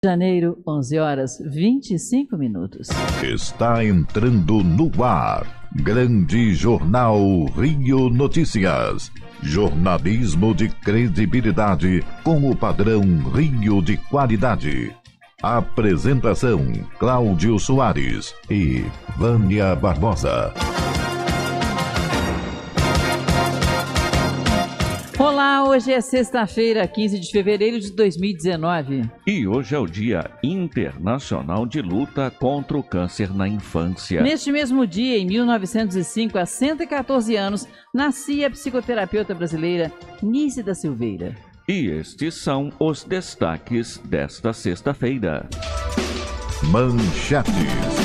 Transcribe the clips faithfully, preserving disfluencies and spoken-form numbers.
Janeiro, onze horas vinte e cinco minutos. Está entrando no ar. Grande Jornal Rio Notícias. Jornalismo de credibilidade com o padrão Rio de qualidade. Apresentação: Cláudio Soares e Vânia Barbosa. Olá, hoje é sexta-feira, quinze de fevereiro de dois mil e dezenove. E hoje é o Dia Internacional de Luta contra o Câncer na Infância. Neste mesmo dia, em mil novecentos e cinco, há cento e quatorze anos, nascia a psicoterapeuta brasileira Nízida Silveira. E estes são os destaques desta sexta-feira. Manchetes.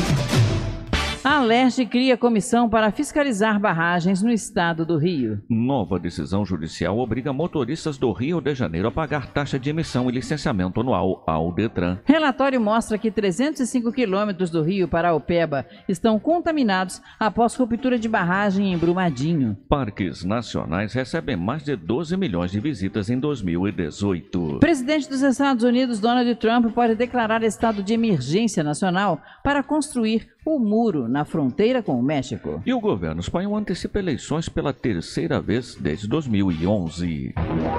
A Alerj cria comissão para fiscalizar barragens no estado do Rio. Nova decisão judicial obriga motoristas do Rio de Janeiro a pagar taxa de emissão e licenciamento anual ao Detran. Relatório mostra que trezentos e cinco quilômetros do Rio para Upeba estão contaminados após ruptura de barragem em Brumadinho. Parques nacionais recebem mais de doze milhões de visitas em dois mil e dezoito. O presidente dos Estados Unidos, Donald Trump, pode declarar estado de emergência nacional para construir o muro na fronteira com o México. E o governo espanhol antecipa eleições pela terceira vez desde dois mil e onze.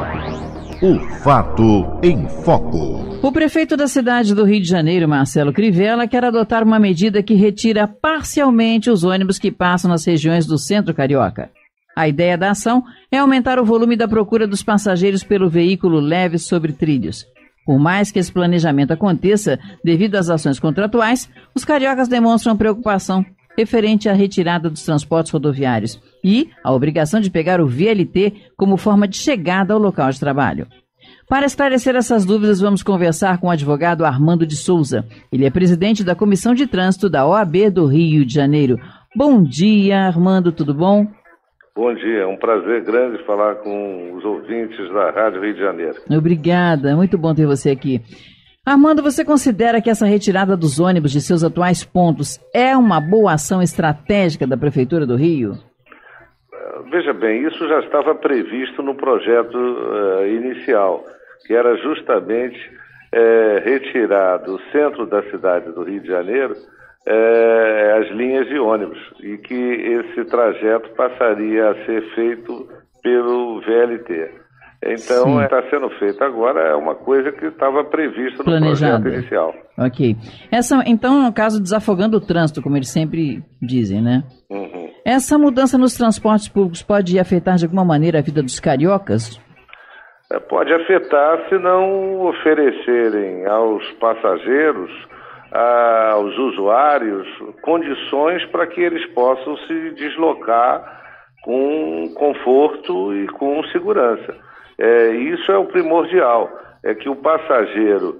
O fato em foco. O prefeito da cidade do Rio de Janeiro, Marcelo Crivella, quer adotar uma medida que retira parcialmente os ônibus que passam nas regiões do centro carioca. A ideia da ação é aumentar o volume da procura dos passageiros pelo veículo leve sobre trilhos. Por mais que esse planejamento aconteça devido às ações contratuais, os cariocas demonstram preocupação referente à retirada dos transportes rodoviários e a obrigação de pegar o V L T como forma de chegada ao local de trabalho. Para esclarecer essas dúvidas, vamos conversar com o advogado Armando de Souza. Ele é presidente da Comissão de Trânsito da O A B do Rio de Janeiro. Bom dia, Armando, tudo bom? Bom dia, é um prazer grande falar com os ouvintes da Rádio Rio de Janeiro. Obrigada, muito bom ter você aqui. Armando, você considera que essa retirada dos ônibus de seus atuais pontos é uma boa ação estratégica da Prefeitura do Rio? Veja bem, isso já estava previsto no projeto uh, inicial, que era justamente uh, retirar do centro da cidade do Rio de Janeiro É, as linhas de ônibus e que esse trajeto passaria a ser feito pelo V L T. Então, está sendo feito agora, é uma coisa que estava prevista no projeto inicial. Ok. Essa, então, no caso, desafogando o trânsito, como eles sempre dizem, né? Uhum. Essa mudança nos transportes públicos pode afetar de alguma maneira a vida dos cariocas? É, pode afetar se não oferecerem aos passageiros, aos usuários, condições para que eles possam se deslocar com conforto e com segurança. É, isso é o primordial, é que o passageiro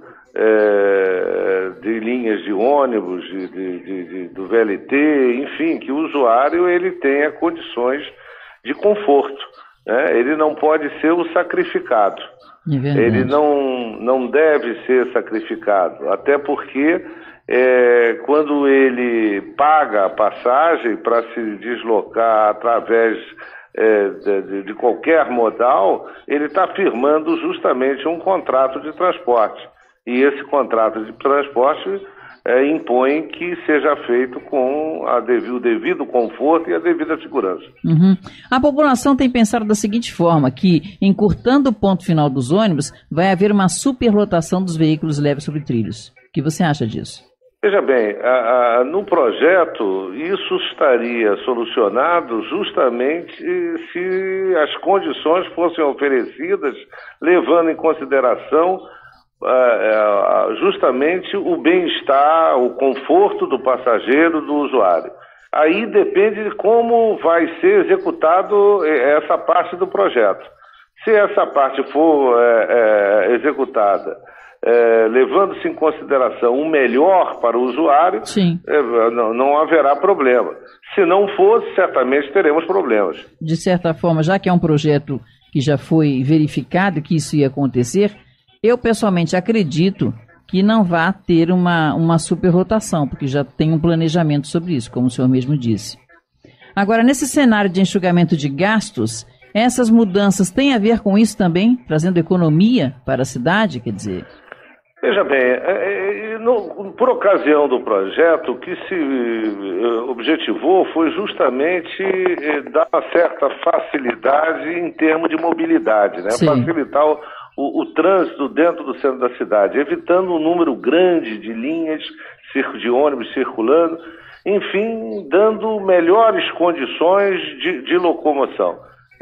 é, de linhas de ônibus, de, de, de, de, do V L T, enfim, que o usuário ele tenha condições de conforto, né? Ele não pode ser o sacrificado. É ele não, não deve ser sacrificado, até porque é, quando ele paga a passagem para se deslocar através é, de, de qualquer modal, ele está firmando justamente um contrato de transporte. E esse contrato de transporte é, impõe que seja feito com a devido, o devido conforto e a devida segurança. Uhum. A população tem pensado da seguinte forma, que encurtando o ponto final dos ônibus, vai haver uma superlotação dos veículos leves sobre trilhos. O que você acha disso? Veja bem, a, a, no projeto isso estaria solucionado justamente se as condições fossem oferecidas levando em consideração Uh, justamente o bem-estar, o conforto do passageiro, do usuário. Aí depende de como vai ser executado essa parte do projeto. Se essa parte for é, é, executada é, levando-se em consideração o melhor para o usuário, é, não, não haverá problema. Se não for, certamente teremos problemas. De certa forma, já que é um projeto que já foi verificado que isso ia acontecer, eu, pessoalmente, acredito que não vá ter uma, uma superlotação, porque já tem um planejamento sobre isso, como o senhor mesmo disse. Agora, nesse cenário de enxugamento de gastos, essas mudanças têm a ver com isso também, trazendo economia para a cidade, quer dizer? Veja bem, é, é, no, por ocasião do projeto, o que se é, objetivou foi justamente é, dar uma certa facilidade em termos de mobilidade, né? Facilitar o, o, o trânsito dentro do centro da cidade, evitando um número grande de linhas de ônibus circulando, enfim, dando melhores condições de, de locomoção.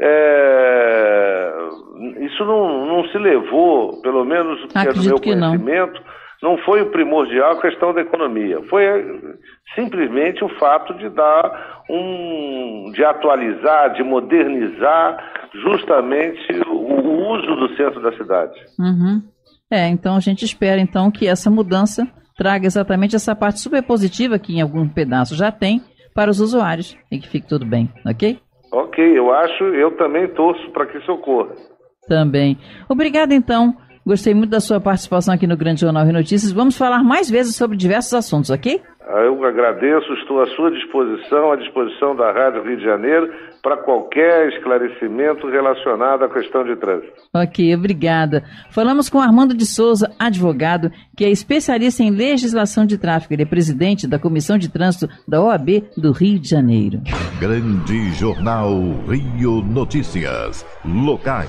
É, isso não, não se levou, pelo menos que é do meu conhecimento, não. não foi o primordial a questão da economia, foi simplesmente o fato de dar um, de atualizar, de modernizar justamente o uso do centro da cidade. Uhum. É, então a gente espera então que essa mudança traga exatamente essa parte super positiva que em algum pedaço já tem para os usuários e que fique tudo bem, ok? Ok, eu acho, eu também torço para que isso ocorra. Também. Obrigado, então. Gostei muito da sua participação aqui no Grande Jornal Rio Notícias. Vamos falar mais vezes sobre diversos assuntos, ok? Eu agradeço, estou à sua disposição, à disposição da Rádio Rio de Janeiro, para qualquer esclarecimento relacionado à questão de trânsito. Ok, obrigada. Falamos com Armando de Souza, advogado, que é especialista em legislação de tráfego. Ele é presidente da Comissão de Trânsito da O A B do Rio de Janeiro. Grande Jornal Rio Notícias. Locais.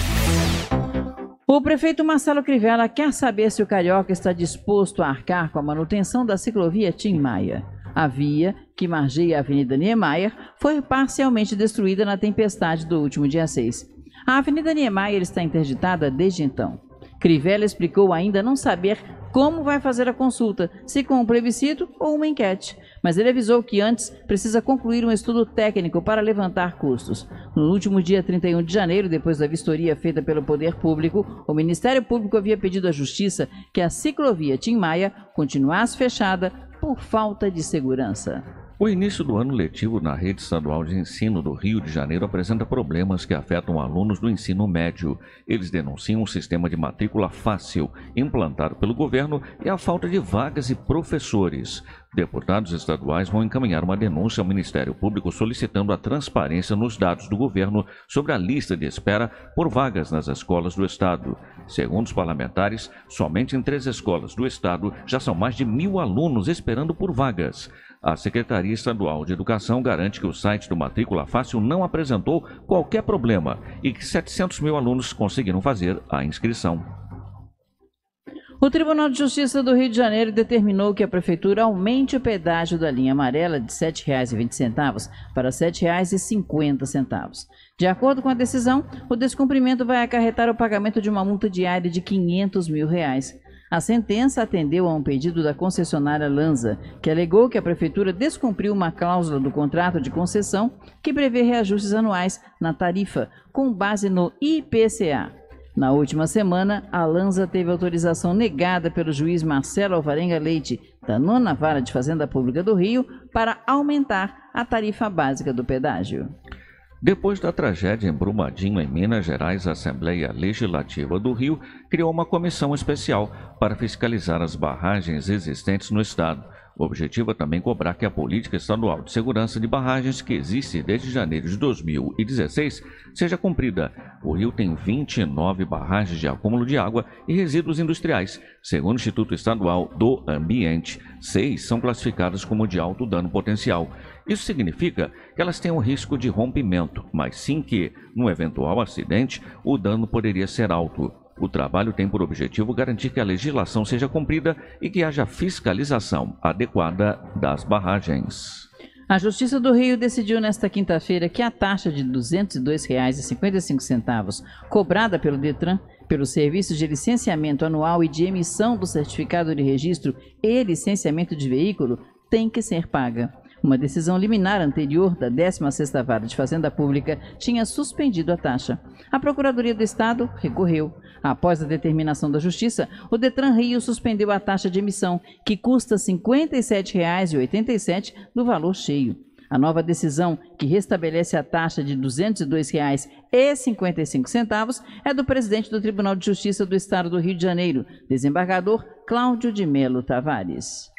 O prefeito Marcelo Crivella quer saber se o Carioca está disposto a arcar com a manutenção da ciclovia Tim Maia. A via, que margeia a Avenida Niemeyer, foi parcialmente destruída na tempestade do último dia seis. A Avenida Niemeyer está interditada desde então. Crivella explicou ainda não saber como vai fazer a consulta, se com um plebiscito ou uma enquete. Mas ele avisou que antes precisa concluir um estudo técnico para levantar custos. No último dia trinta e um de janeiro, depois da vistoria feita pelo Poder Público, o Ministério Público havia pedido à Justiça que a ciclovia Tim Maia continuasse fechada por falta de segurança. O início do ano letivo na rede estadual de ensino do Rio de Janeiro apresenta problemas que afetam alunos do ensino médio. Eles denunciam um sistema de matrícula fácil implantado pelo governo e a falta de vagas e professores. Deputados estaduais vão encaminhar uma denúncia ao Ministério Público solicitando a transparência nos dados do governo sobre a lista de espera por vagas nas escolas do estado. Segundo os parlamentares, somente em três escolas do estado já são mais de mil alunos esperando por vagas. A Secretaria Estadual de Educação garante que o site do Matrícula Fácil não apresentou qualquer problema e que setecentos mil alunos conseguiram fazer a inscrição. O Tribunal de Justiça do Rio de Janeiro determinou que a Prefeitura aumente o pedágio da linha amarela de sete reais e vinte centavos para sete reais e cinquenta centavos. De acordo com a decisão, o descumprimento vai acarretar o pagamento de uma multa diária de quinhentos mil reais. A sentença atendeu a um pedido da concessionária Lanza, que alegou que a Prefeitura descumpriu uma cláusula do contrato de concessão que prevê reajustes anuais na tarifa, com base no I P C A. Na última semana, a Lanza teve autorização negada pelo juiz Marcelo Alvarenga Leite, da nona Vara de Fazenda Pública do Rio, para aumentar a tarifa básica do pedágio. Depois da tragédia em Brumadinho, em Minas Gerais, a Assembleia Legislativa do Rio criou uma comissão especial para fiscalizar as barragens existentes no estado. O objetivo é também cobrar que a política estadual de segurança de barragens, que existe desde janeiro de dois mil e dezesseis, seja cumprida. O Rio tem vinte e nove barragens de acúmulo de água e resíduos industriais. Segundo o Instituto Estadual do Ambiente, seis são classificadas como de alto dano potencial. Isso significa que elas têm um risco de rompimento, mas sim que, num eventual acidente, o dano poderia ser alto. O trabalho tem por objetivo garantir que a legislação seja cumprida e que haja fiscalização adequada das barragens. A Justiça do Rio decidiu nesta quinta-feira que a taxa de duzentos e dois reais e cinquenta e cinco centavos cobrada pelo Detran pelos serviços de licenciamento anual e de emissão do certificado de registro e licenciamento de veículo tem que ser paga. Uma decisão liminar anterior da décima sexta Vara de Fazenda Pública tinha suspendido a taxa. A Procuradoria do Estado recorreu. Após a determinação da Justiça, o Detran Rio suspendeu a taxa de emissão, que custa cinquenta e sete reais e oitenta e sete centavos no valor cheio. A nova decisão, que restabelece a taxa de duzentos e dois reais e cinquenta e cinco centavos, é do presidente do Tribunal de Justiça do Estado do Rio de Janeiro, desembargador Cláudio de Melo Tavares.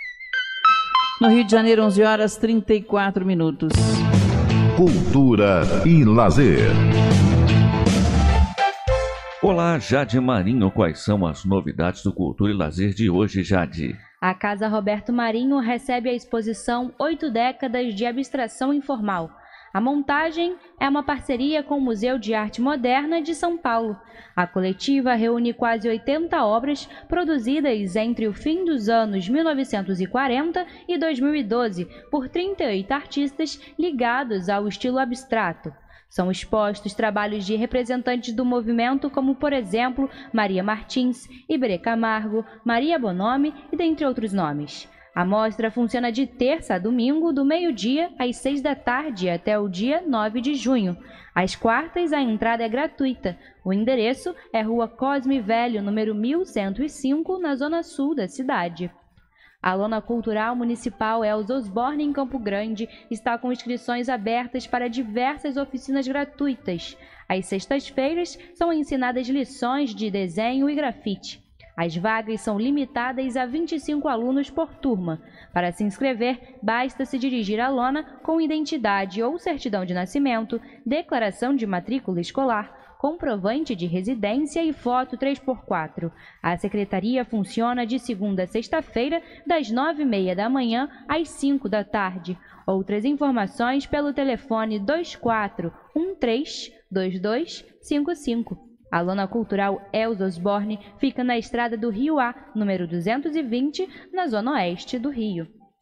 No Rio de Janeiro, onze horas e trinta e quatro minutos. Cultura e lazer. Olá, Jade Marinho, quais são as novidades do Cultura e Lazer de hoje, Jade? A Casa Roberto Marinho recebe a exposição Oito Décadas de Abstração Informal. A montagem é uma parceria com o Museu de Arte Moderna de São Paulo. A coletiva reúne quase oitenta obras produzidas entre o fim dos anos mil novecentos e quarenta e dois mil e doze por trinta e oito artistas ligados ao estilo abstrato. São expostos trabalhos de representantes do movimento como, por exemplo, Maria Martins, Iberê Camargo, Maria Bonomi e dentre outros nomes. A mostra funciona de terça a domingo, do meio-dia às seis da tarde até o dia nove de junho. Às quartas, a entrada é gratuita. O endereço é Rua Cosme Velho, número mil cento e cinco, na zona sul da cidade. A Lona Cultural Municipal Elza Osborne, em Campo Grande, está com inscrições abertas para diversas oficinas gratuitas. Às sextas-feiras, são ensinadas lições de desenho e grafite. As vagas são limitadas a vinte e cinco alunos por turma. Para se inscrever, basta se dirigir à lona com identidade ou certidão de nascimento, declaração de matrícula escolar, comprovante de residência e foto três por quatro. A secretaria funciona de segunda a sexta-feira, das nove e meia da manhã às cinco da tarde. Outras informações pelo telefone dois quatro um três dois dois cinco cinco. A Lona Cultural Elza Osborne fica na estrada do Rio A, número duzentos e vinte, na zona oeste do Rio.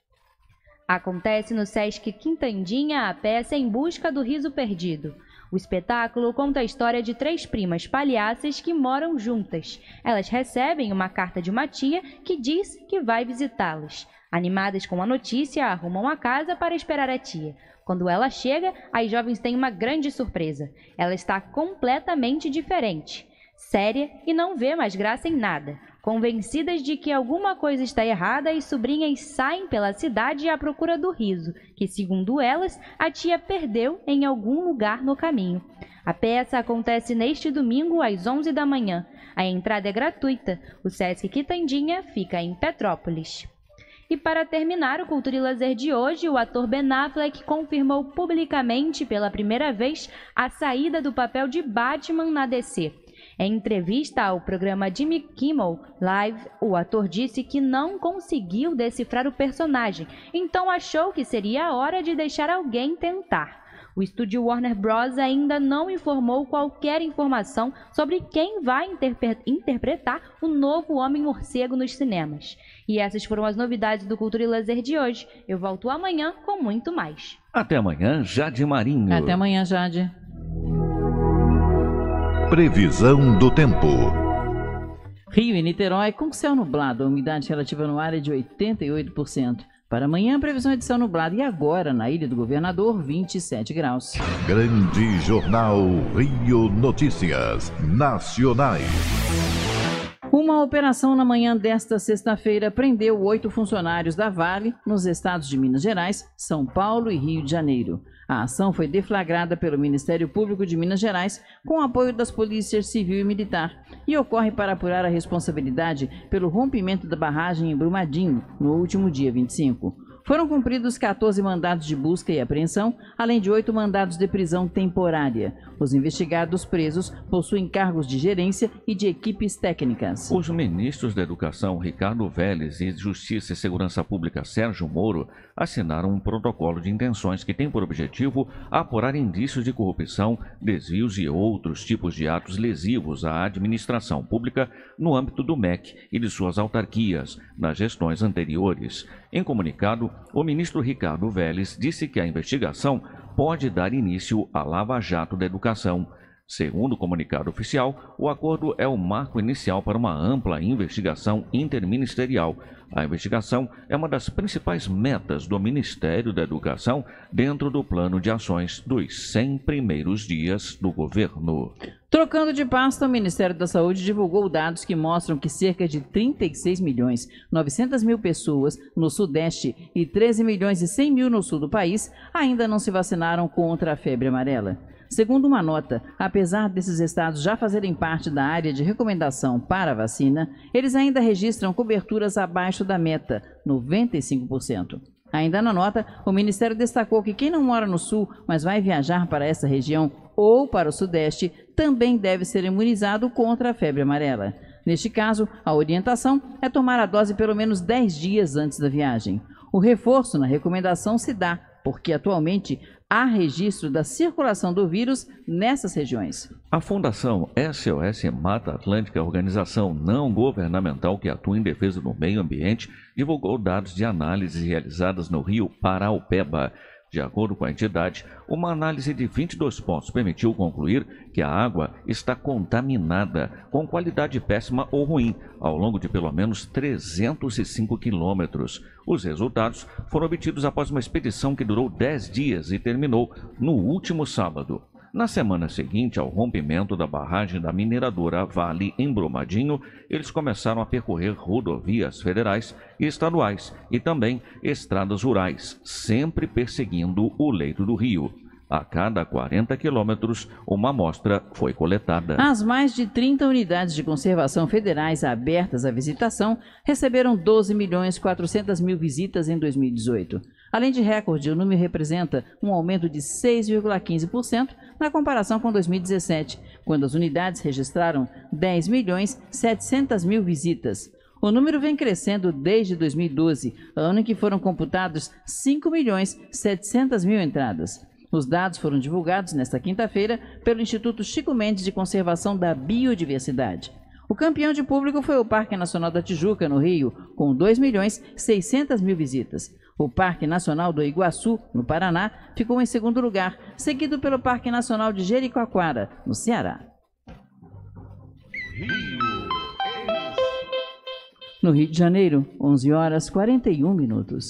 Acontece no Sesc Quintandinha a peça Em Busca do Riso Perdido. O espetáculo conta a história de três primas palhaças que moram juntas. Elas recebem uma carta de uma tia que diz que vai visitá-las. Animadas com a notícia, arrumam a casa para esperar a tia. Quando ela chega, as jovens têm uma grande surpresa. Ela está completamente diferente, séria e não vê mais graça em nada. Convencidas de que alguma coisa está errada, as sobrinhas saem pela cidade à procura do riso, que, segundo elas, a tia perdeu em algum lugar no caminho. A peça acontece neste domingo às onze da manhã. A entrada é gratuita. O Sesc Quitandinha fica em Petrópolis. E para terminar o Cultura e Lazer de hoje, o ator Ben Affleck confirmou publicamente pela primeira vez a saída do papel de Batman na D C. Em entrevista ao programa Jimmy Kimmel Live, o ator disse que não conseguiu decifrar o personagem, então achou que seria a hora de deixar alguém tentar. O estúdio Warner Bros. Ainda não informou qualquer informação sobre quem vai interpre- interpretar o novo Homem-Morcego nos cinemas. E essas foram as novidades do Cultura e Lazer de hoje. Eu volto amanhã com muito mais. Até amanhã, Jade Marinho. Até amanhã, Jade. Previsão do tempo. Rio e Niterói com céu nublado, a umidade relativa no ar é de oitenta e oito por cento. Para amanhã, a previsão é de céu nublado e agora, na Ilha do Governador, vinte e sete graus. Grande Jornal Rio Notícias Nacionais. Uma operação na manhã desta sexta-feira prendeu oito funcionários da Vale nos estados de Minas Gerais, São Paulo e Rio de Janeiro. A ação foi deflagrada pelo Ministério Público de Minas Gerais com apoio das polícias civil e militar e ocorre para apurar a responsabilidade pelo rompimento da barragem em Brumadinho no último dia vinte e cinco. Foram cumpridos quatorze mandados de busca e apreensão, além de oito mandados de prisão temporária. Os investigados presos possuem cargos de gerência e de equipes técnicas. Os ministros da Educação, Ricardo Vélez, e Justiça e Segurança Pública, Sérgio Moro, assinaram um protocolo de intenções que tem por objetivo apurar indícios de corrupção, desvios e outros tipos de atos lesivos à administração pública no âmbito do M E C e de suas autarquias, nas gestões anteriores. Em comunicado, o ministro Ricardo Vélez disse que a investigação pode dar início à Lava Jato da Educação. Segundo o comunicado oficial, o acordo é o marco inicial para uma ampla investigação interministerial. A investigação é uma das principais metas do Ministério da Educação dentro do plano de ações dos cem primeiros dias do governo. Trocando de pasta, o Ministério da Saúde divulgou dados que mostram que cerca de trinta e seis milhões novecentas mil pessoas no Sudeste e treze milhões e cem mil no Sul do país ainda não se vacinaram contra a febre amarela. Segundo uma nota, apesar desses estados já fazerem parte da área de recomendação para a vacina, eles ainda registram coberturas abaixo da meta, noventa e cinco por cento. Ainda na nota, o Ministério destacou que quem não mora no Sul, mas vai viajar para essa região ou para o Sudeste, também deve ser imunizado contra a febre amarela. Neste caso, a orientação é tomar a dose pelo menos dez dias antes da viagem. O reforço na recomendação se dá porque atualmente há registro da circulação do vírus nessas regiões. A Fundação S O S Mata Atlântica, organização não governamental que atua em defesa do meio ambiente, divulgou dados de análises realizadas no rio Paraupeba. De acordo com a entidade, uma análise de vinte e dois pontos permitiu concluir que a água está contaminada, com qualidade péssima ou ruim, ao longo de pelo menos trezentos e cinco quilômetros. Os resultados foram obtidos após uma expedição que durou dez dias e terminou no último sábado. Na semana seguinte ao rompimento da barragem da mineradora Vale em Brumadinho, eles começaram a percorrer rodovias federais e estaduais e também estradas rurais, sempre perseguindo o leito do rio. A cada quarenta quilômetros, uma amostra foi coletada. As mais de trinta unidades de conservação federais abertas à visitação receberam doze milhões e quatrocentas mil visitas em dois mil e dezoito. Além de recorde, o número representa um aumento de seis vírgula quinze por cento na comparação com dois mil e dezessete, quando as unidades registraram dez milhões e setecentas mil visitas. O número vem crescendo desde dois mil e doze, ano em que foram computados cinco milhões e setecentas mil entradas. Os dados foram divulgados nesta quinta-feira pelo Instituto Chico Mendes de Conservação da Biodiversidade. O campeão de público foi o Parque Nacional da Tijuca, no Rio, com dois milhões e seiscentas mil visitas. O Parque Nacional do Iguaçu, no Paraná, ficou em segundo lugar, seguido pelo Parque Nacional de Jericoacoara, no Ceará. No Rio de Janeiro, onze horas e quarenta e um minutos.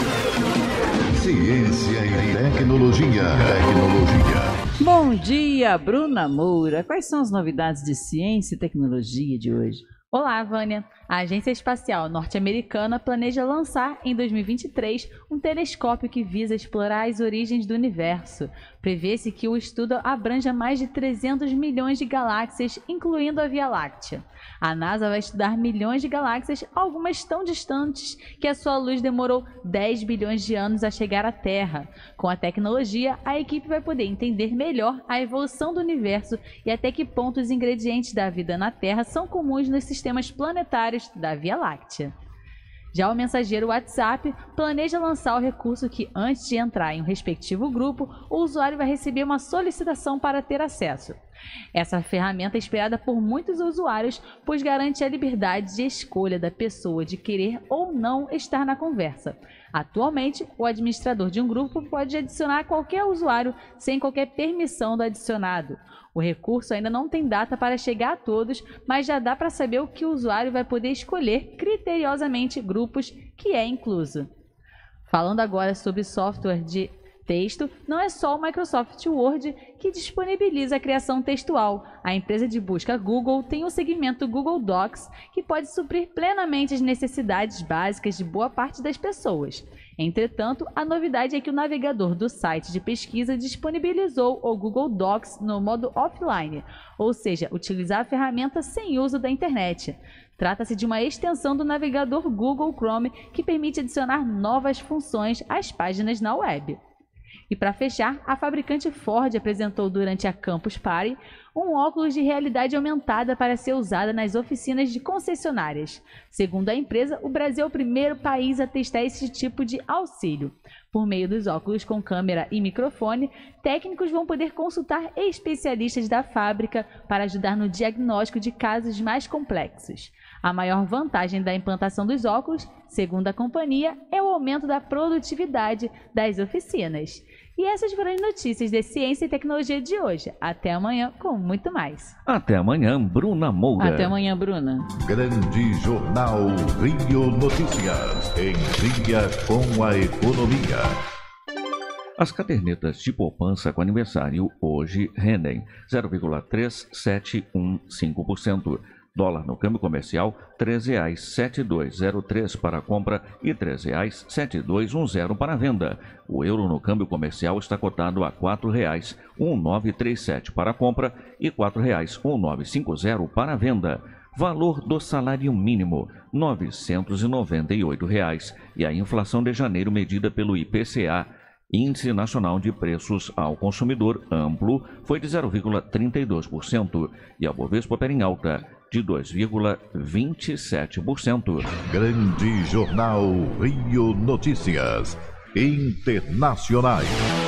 Ciência e tecnologia. Tecnologia. Bom dia, Bruna Moura. Quais são as novidades de ciência e tecnologia de hoje? Olá, Vânia. A Agência Espacial Norte-Americana planeja lançar em dois mil e vinte e três um telescópio que visa explorar as origens do universo. Prevê-se que o estudo abranja mais de trezentos milhões de galáxias, incluindo a Via Láctea. A NASA vai estudar milhões de galáxias, algumas tão distantes que a sua luz demorou dez bilhões de anos a chegar à Terra. Com a tecnologia, a equipe vai poder entender melhor a evolução do universo e até que ponto os ingredientes da vida na Terra são comuns nos sistemas planetários da Via Láctea. Já o mensageiro WhatsApp planeja lançar o recurso que, antes de entrar em um respectivo grupo, o usuário vai receber uma solicitação para ter acesso. Essa ferramenta é esperada por muitos usuários, pois garante a liberdade de escolha da pessoa de querer ou não estar na conversa. Atualmente, o administrador de um grupo pode adicionar qualquer usuário sem qualquer permissão do adicionado. O recurso ainda não tem data para chegar a todos, mas já dá para saber o que o usuário vai poder escolher criteriosamente grupos que é incluso. Falando agora sobre software de texto, não é só o Microsoft Word que disponibiliza a criação textual. A empresa de busca Google tem o segmento Google Docs, que pode suprir plenamente as necessidades básicas de boa parte das pessoas. Entretanto, a novidade é que o navegador do site de pesquisa disponibilizou o Google Docs no modo offline, ou seja, utilizar a ferramenta sem uso da internet. Trata-se de uma extensão do navegador Google Chrome que permite adicionar novas funções às páginas na web. E para fechar, a fabricante Ford apresentou durante a Campus Party um óculos de realidade aumentada para ser usada nas oficinas de concessionárias. Segundo a empresa, o Brasil é o primeiro país a testar esse tipo de auxílio. Por meio dos óculos com câmera e microfone, técnicos vão poder consultar especialistas da fábrica para ajudar no diagnóstico de casos mais complexos. A maior vantagem da implantação dos óculos, segundo a companhia, é o aumento da produtividade das oficinas. E essas foram as notícias de ciência e tecnologia de hoje. Até amanhã com muito mais. Até amanhã, Bruna Moura. Até amanhã, Bruna. Grande Jornal Rio Notícias. Em dia com a economia. As cadernetas de poupança com aniversário hoje rendem zero vírgula três sete um cinco por cento. Dólar no câmbio comercial, treze reais e setenta e dois centavos zero três para compra e treze reais e setenta e dois centavos dezesseis para venda. O euro no câmbio comercial está cotado a quatro reais e mil novecentos e trinta e sete para compra e quatro reais e mil novecentos e cinquenta para venda. Valor do salário mínimo, novecentos e noventa e oito reais. E a inflação de janeiro medida pelo I P C A, Índice Nacional de Preços ao Consumidor Amplo foi de zero vírgula trinta e dois por cento e a Bovespa opera em alta de dois vírgula vinte e sete por cento. Grande Jornal Rio Notícias Internacionais.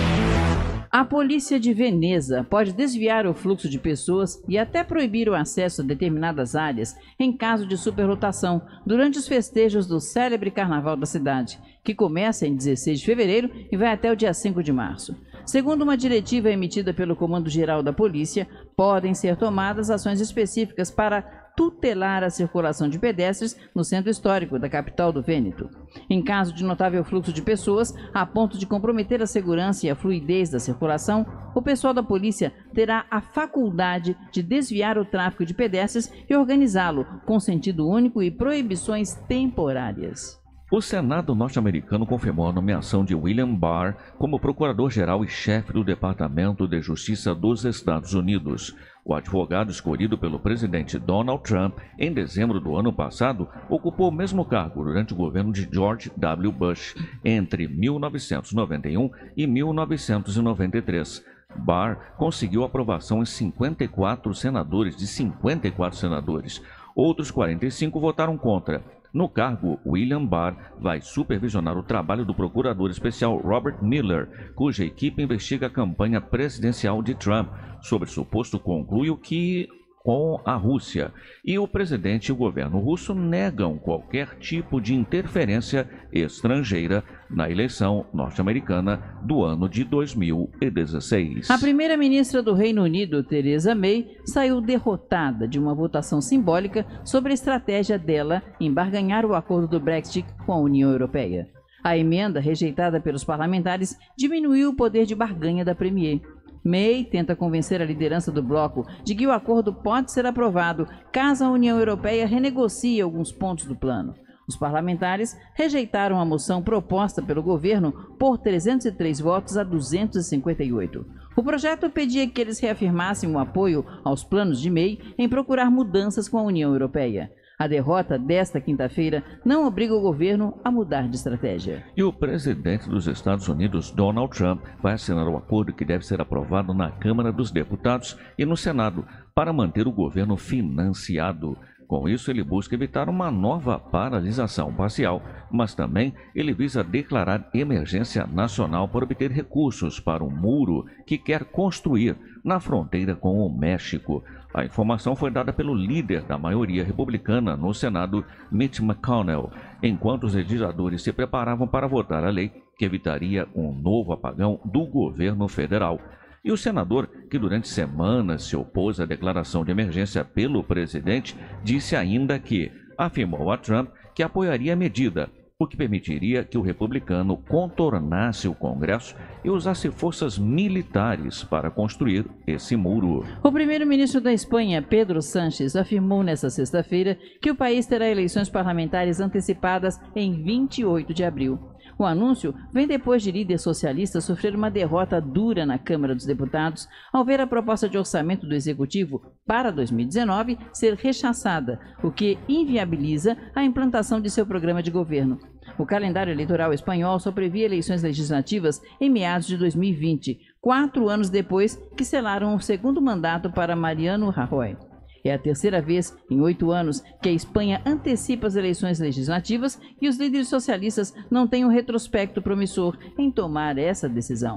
A polícia de Veneza pode desviar o fluxo de pessoas e até proibir o acesso a determinadas áreas em caso de superlotação durante os festejos do célebre Carnaval da cidade, que começa em dezesseis de fevereiro e vai até o dia cinco de março. Segundo uma diretiva emitida pelo Comando-Geral da Polícia, podem ser tomadas ações específicas para tutelar a circulação de pedestres no centro histórico da capital do Vêneto. Em caso de notável fluxo de pessoas, a ponto de comprometer a segurança e a fluidez da circulação, o pessoal da polícia terá a faculdade de desviar o tráfego de pedestres e organizá-lo com sentido único e proibições temporárias. O Senado norte-americano confirmou a nomeação de William Barr como procurador-geral e chefe do Departamento de Justiça dos Estados Unidos. O advogado escolhido pelo presidente Donald Trump em dezembro do ano passado ocupou o mesmo cargo durante o governo de George W. Bush entre mil novecentos e noventa e um e mil novecentos e noventa e três. Barr conseguiu aprovação em cinquenta e quatro senadores de cinquenta e quatro senadores. Outros quarenta e cinco votaram contra. No cargo, William Barr vai supervisionar o trabalho do procurador especial Robert Mueller, cuja equipe investiga a campanha presidencial de Trump sobre suposto conluio que com a Rússia. E o presidente e o governo russo negam qualquer tipo de interferência estrangeira na eleição norte-americana do ano de dois mil e dezesseis. A primeira-ministra do Reino Unido, Theresa May, saiu derrotada de uma votação simbólica sobre a estratégia dela em barganhar o acordo do Brexit com a União Europeia. A emenda, rejeitada pelos parlamentares, diminuiu o poder de barganha da Premier. May tenta convencer a liderança do bloco de que o acordo pode ser aprovado caso a União Europeia renegocie alguns pontos do plano. Os parlamentares rejeitaram a moção proposta pelo governo por trezentos e três votos a duzentos e cinquenta e oito. O projeto pedia que eles reafirmassem o apoio aos planos de May em procurar mudanças com a União Europeia. A derrota desta quinta-feira não obriga o governo a mudar de estratégia. E o presidente dos Estados Unidos, Donald Trump, vai assinar o acordo que deve ser aprovado na Câmara dos Deputados e no Senado para manter o governo financiado. Com isso, ele busca evitar uma nova paralisação parcial, mas também ele visa declarar emergência nacional para obter recursos para um muro que quer construir na fronteira com o México. A informação foi dada pelo líder da maioria republicana no Senado, Mitch McConnell, enquanto os legisladores se preparavam para votar a lei que evitaria um novo apagão do governo federal. E o senador, que durante semanas se opôs à declaração de emergência pelo presidente, disse ainda que afirmou a Trump que apoiaria a medida, o que permitiria que o republicano contornasse o Congresso e usasse forças militares para construir esse muro. O primeiro-ministro da Espanha, Pedro Sánchez, afirmou nesta sexta-feira que o país terá eleições parlamentares antecipadas em vinte e oito de abril. O anúncio vem depois de líder socialista sofrer uma derrota dura na Câmara dos Deputados ao ver a proposta de orçamento do Executivo para dois mil e dezenove ser rechaçada, o que inviabiliza a implantação de seu programa de governo. O calendário eleitoral espanhol só previa eleições legislativas em meados de dois mil e vinte, quatro anos depois que selaram o segundo mandato para Mariano Rajoy. É a terceira vez em oito anos que a Espanha antecipa as eleições legislativas e os líderes socialistas não têm um retrospecto promissor em tomar essa decisão.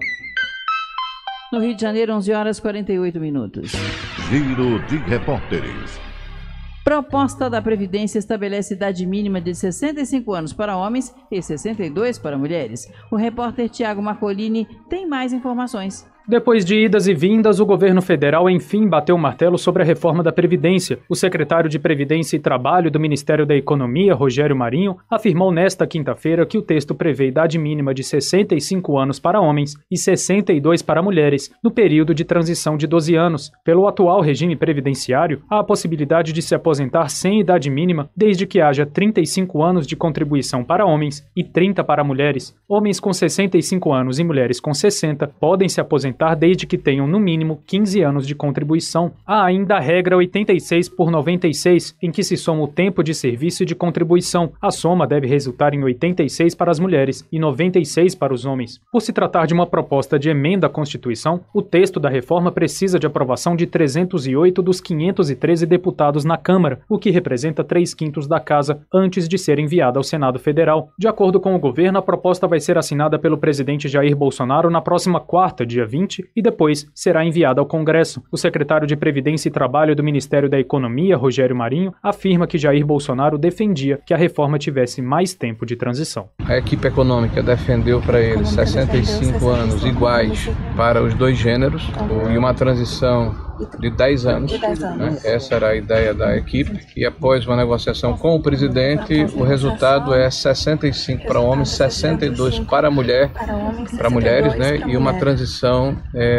No Rio de Janeiro, onze horas e quarenta e oito minutos. Giro de repórteres. Proposta da Previdência estabelece idade mínima de sessenta e cinco anos para homens e sessenta e dois para mulheres. O repórter Tiago Marcolini tem mais informações. Depois de idas e vindas, o governo federal enfim bateu o martelo sobre a reforma da Previdência. O secretário de Previdência e Trabalho do Ministério da Economia, Rogério Marinho, afirmou nesta quinta-feira que o texto prevê idade mínima de sessenta e cinco anos para homens e sessenta e dois para mulheres, no período de transição de doze anos. Pelo atual regime previdenciário, há a possibilidade de se aposentar sem idade mínima, desde que haja trinta e cinco anos de contribuição para homens e trinta para mulheres. Homens com sessenta e cinco anos e mulheres com sessenta podem se aposentar aposentar desde que tenham no mínimo quinze anos de contribuição. Há ainda a regra oitenta e seis por noventa e seis, em que se soma o tempo de serviço e de contribuição. A soma deve resultar em oitenta e seis para as mulheres e noventa e seis para os homens. Por se tratar de uma proposta de emenda à Constituição, o texto da reforma precisa de aprovação de trezentos e oito dos quinhentos e treze deputados na Câmara, o que representa três quintos da casa, antes de ser enviada ao Senado Federal. De acordo com o governo, a proposta vai ser assinada pelo presidente Jair Bolsonaro na próxima quarta, dia vinte, e depois será enviada ao Congresso. O secretário de Previdência e Trabalho do Ministério da Economia, Rogério Marinho, afirma que Jair Bolsonaro defendia que a reforma tivesse mais tempo de transição. A equipe econômica defendeu para ele sessenta e cinco anos iguais para os dois gêneros e uma transição de dez anos. Né? Essa era a ideia da equipe. E após uma negociação com o presidente, o resultado é sessenta e cinco para homens, sessenta e dois para mulher, para mulheres, né? E uma transição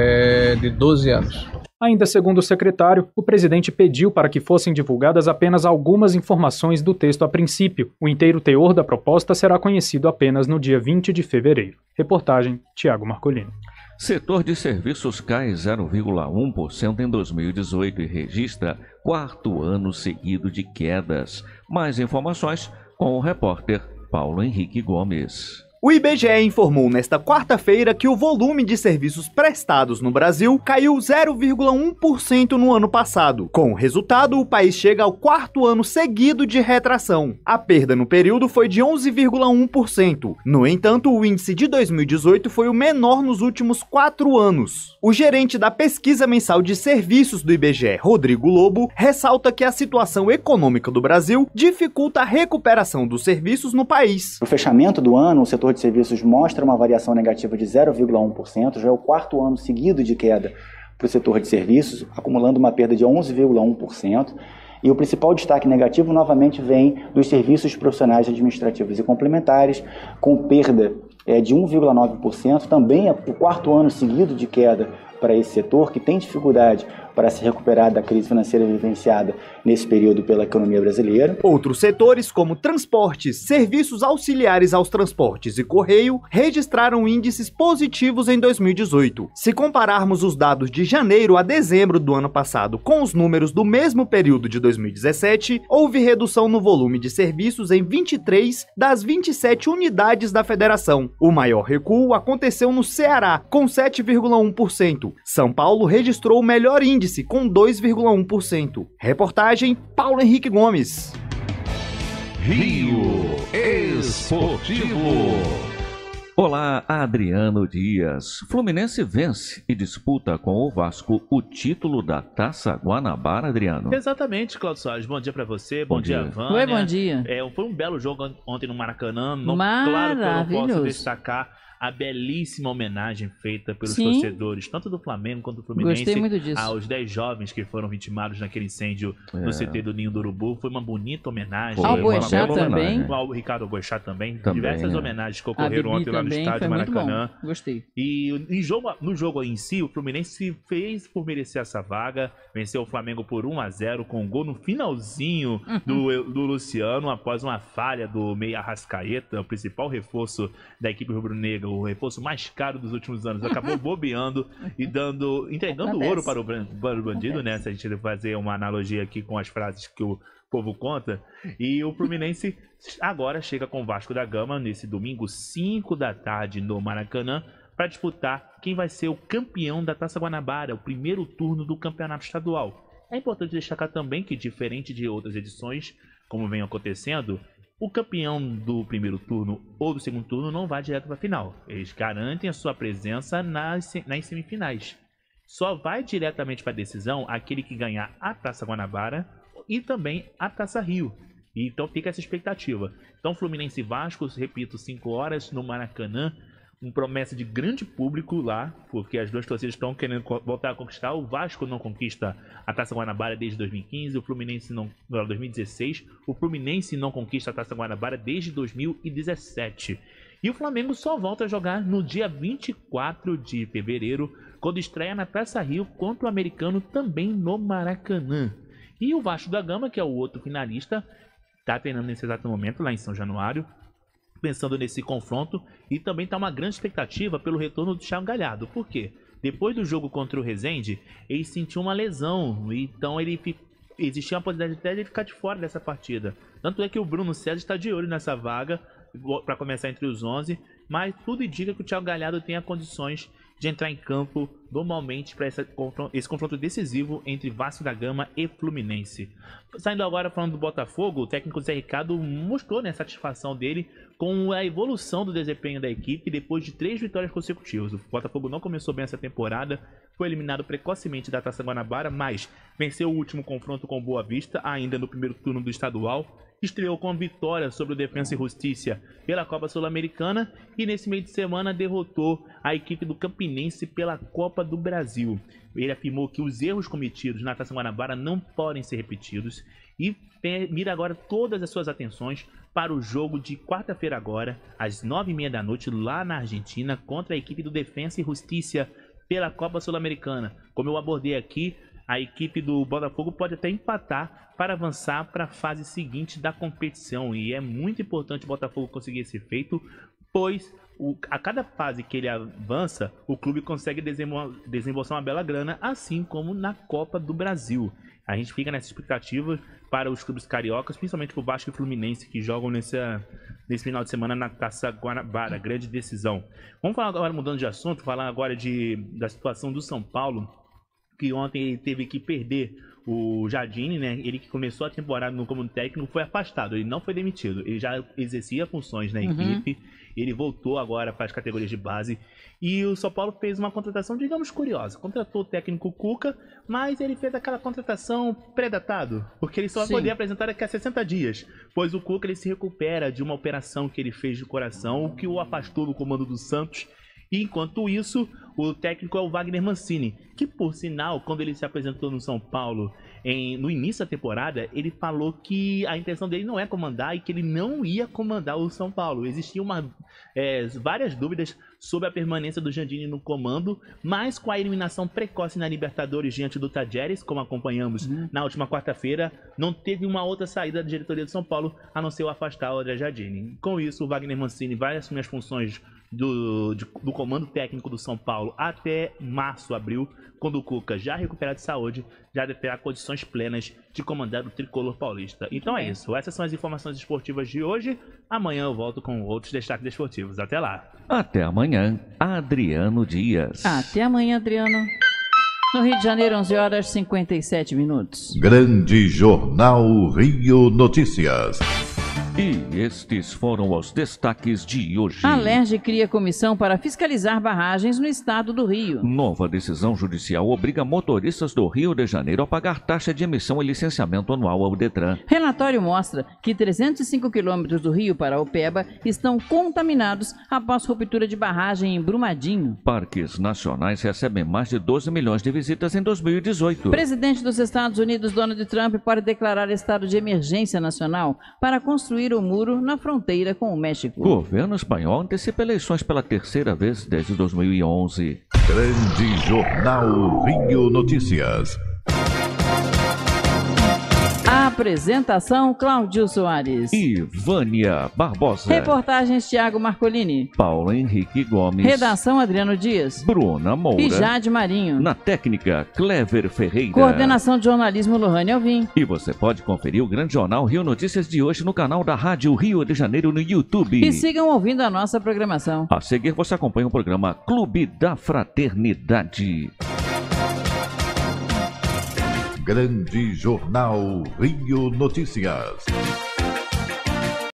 é, de doze anos. Ainda segundo o secretário, o presidente pediu para que fossem divulgadas apenas algumas informações do texto a princípio. O inteiro teor da proposta será conhecido apenas no dia vinte de fevereiro. Reportagem Tiago Marcolino. Setor de serviços cai zero vírgula um por cento em dois mil e dezoito e registra quarto ano seguido de quedas. Mais informações com o repórter Paulo Henrique Gomes. O I B G E informou nesta quarta-feira que o volume de serviços prestados no Brasil caiu zero vírgula um por cento no ano passado. Com o resultado, o país chega ao quarto ano seguido de retração. A perda no período foi de onze vírgula um por cento. No entanto, o índice de dois mil e dezoito foi o menor nos últimos quatro anos. O gerente da pesquisa mensal de serviços do I B G E, Rodrigo Lobo, ressalta que a situação econômica do Brasil dificulta a recuperação dos serviços no país. No fechamento do ano, o setor de serviços mostra uma variação negativa de zero vírgula um por cento, já é o quarto ano seguido de queda para o setor de serviços, acumulando uma perda de onze vírgula um por cento. E o principal destaque negativo novamente vem dos serviços profissionais administrativos e complementares, com perda é, de um vírgula nove por cento, também é o quarto ano seguido de queda para esse setor, que tem dificuldade para se recuperar da crise financeira vivenciada nesse período pela economia brasileira. Outros setores, como transportes, serviços auxiliares aos transportes e correio, registraram índices positivos em dois mil e dezoito. Se compararmos os dados de janeiro a dezembro do ano passado com os números do mesmo período de dois mil e dezessete, houve redução no volume de serviços em vinte e três das vinte e sete unidades da federação. O maior recuo aconteceu no Ceará, com sete vírgula um por cento. São Paulo registrou o melhor índice, com dois vírgula um por cento. Reportagem Paulo Henrique Gomes. Rio Esportivo. Olá, Adriano Dias. Fluminense vence e disputa com o Vasco o título da Taça Guanabara, Adriano. Exatamente, Claudio Soares. Bom dia pra você, bom, bom dia, Vânia. Oi, bom dia. É, foi um belo jogo ontem no Maracanã. No, Maravilhoso. Claro que eu não posso destacar a belíssima homenagem feita pelos Sim. torcedores, tanto do Flamengo quanto do Fluminense, Gostei muito disso. aos dez jovens que foram vitimados naquele incêndio é. no C T do Ninho do Urubu. Foi uma bonita homenagem. Ao Boechat também. Ao Ricardo Boechat também. também. Diversas é. homenagens que ocorreram ontem lá no estádio Maracanã. Gostei. E em jogo, no jogo em si, o Fluminense fez por merecer essa vaga, venceu o Flamengo por um a zero, com um gol no finalzinho uhum. do, do Luciano, após uma falha do Meia Arrascaeta, o principal reforço da equipe rubro-negra, o reforço mais caro dos últimos anos, acabou bobeando e dando, entregando ouro para o, para o bandido, né? Se a gente fazer uma analogia aqui com as frases que o povo conta. E o Fluminense agora chega com o Vasco da Gama nesse domingo, cinco da tarde, no Maracanã, para disputar quem vai ser o campeão da Taça Guanabara, o primeiro turno do campeonato estadual. É importante destacar também que, diferente de outras edições, como vem acontecendo, o campeão do primeiro turno ou do segundo turno não vai direto para a final. Eles garantem a sua presença nas, nas semifinais. Só vai diretamente para a decisão aquele que ganhar a Taça Guanabara e também a Taça Rio. E então fica essa expectativa. Então Fluminense e Vasco, repito, cinco horas no Maracanã. Uma promessa de grande público lá, porque as duas torcidas estão querendo voltar a conquistar. O Vasco não conquista a Taça Guanabara desde dois mil e quinze, o Fluminense não, dois mil e dezesseis, o Fluminense não conquista a Taça Guanabara desde dois mil e dezessete. E o Flamengo só volta a jogar no dia vinte e quatro de fevereiro, quando estreia na Taça Rio contra o Americano, também no Maracanã. E o Vasco da Gama, que é o outro finalista, está treinando nesse exato momento lá em São Januário, pensando nesse confronto, e também está uma grande expectativa pelo retorno do Thiago Galhardo. Por quê? depois do jogo contra o Resende, ele sentiu uma lesão, então ele existia a possibilidade até de ele ficar de fora dessa partida. Tanto é que o Bruno César está de olho nessa vaga para começar entre os onze, mas tudo indica que o Thiago Galhardo tenha condições de entrar em campo normalmente para esse confronto decisivo entre Vasco da Gama e Fluminense. Saindo agora falando do Botafogo, o técnico Zé Ricardo mostrou, né, a satisfação dele com a evolução do desempenho da equipe depois de três vitórias consecutivas. O Botafogo não começou bem essa temporada, foi eliminado precocemente da Taça Guanabara, mas venceu o último confronto com Boa Vista, ainda no primeiro turno do estadual. Estreou com a vitória sobre o Defensa e Justiça pela Copa Sul-Americana e nesse meio de semana derrotou a equipe do Campinense pela Copa do Brasil. Ele afirmou que os erros cometidos na Taça Guanabara não podem ser repetidos e mira agora todas as suas atenções para o jogo de quarta-feira agora, às nove e meia da noite, lá na Argentina, contra a equipe do Defensa e Justiça pela Copa Sul-Americana. Como eu abordei aqui, a equipe do Botafogo pode até empatar para avançar para a fase seguinte da competição. E é muito importante o Botafogo conseguir esse feito, pois o, a cada fase que ele avança, o clube consegue desembolsar uma bela grana, assim como na Copa do Brasil. A gente fica nessa expectativa para os clubes cariocas, principalmente para o Vasco e Fluminense, que jogam nesse, nesse final de semana na Taça Guanabara, grande decisão. Vamos falar agora, mudando de assunto, falar agora de, da situação do São Paulo, que ontem teve que perder o Jardine, né? Ele que começou a temporada no comando técnico foi afastado, ele não foi demitido, ele já exercia funções na equipe, uhum. Ele voltou agora para as categorias de base e o São Paulo fez uma contratação, digamos, curiosa. Contratou o técnico Cuca, mas ele fez aquela contratação pré-datado, porque ele só vai poder apresentar daqui a sessenta dias, pois o Cuca ele se recupera de uma operação que ele fez de coração, o que o afastou do comando do Santos. E enquanto isso, o técnico é o Wagner Mancini, que por sinal, quando ele se apresentou no São Paulo em, no início da temporada, ele falou que a intenção dele não é comandar e que ele não ia comandar o São Paulo. Existiam uma, é, várias dúvidas sobre a permanência do Jandini no comando, mas com a eliminação precoce na Libertadores diante do Tajeres, como acompanhamos uhum. na última quarta-feira, não teve uma outra saída da diretoria do São Paulo a não ser o afastar o André Jardine. Com isso, o Wagner Mancini vai assumir as funções Do, de, do comando técnico do São Paulo até março, abril, quando o Cuca, já recuperado de saúde, já terá condições plenas de comandar o tricolor paulista. Então é isso, essas são as informações esportivas de hoje. Amanhã eu volto com outros destaques esportivos. Até lá. Até amanhã, Adriano Dias. Até amanhã, Adriano. No Rio de Janeiro, onze horas e cinquenta e sete minutos. Grande Jornal Rio Notícias. E estes foram os destaques de hoje. A Alerj cria comissão para fiscalizar barragens no estado do Rio. Nova decisão judicial obriga motoristas do Rio de Janeiro a pagar taxa de emissão e licenciamento anual ao Detran. Relatório mostra que trezentos e cinco quilômetros do Rio para Upeba estão contaminados após ruptura de barragem em Brumadinho. Parques nacionais recebem mais de doze milhões de visitas em dois mil e dezoito. Presidente dos Estados Unidos, Donald Trump, pode declarar estado de emergência nacional para construir o muro na fronteira com o México. Governo espanhol antecipa eleições pela terceira vez desde dois mil e onze. Grande Jornal Rio Notícias. Apresentação, Cláudio Soares e Vânia Barbosa. Reportagens, Thiago Marcolini. Paulo Henrique Gomes. Redação, Adriano Dias. Bruna Moura. E Jade Marinho. Na técnica, Clever Ferreira. Coordenação de jornalismo, Lohane Alvim. E você pode conferir o Grande Jornal Rio Notícias de hoje no canal da Rádio Rio de Janeiro no YouTube. E sigam ouvindo a nossa programação. A seguir, você acompanha o programa Clube da Fraternidade. Grande Jornal Rio Notícias.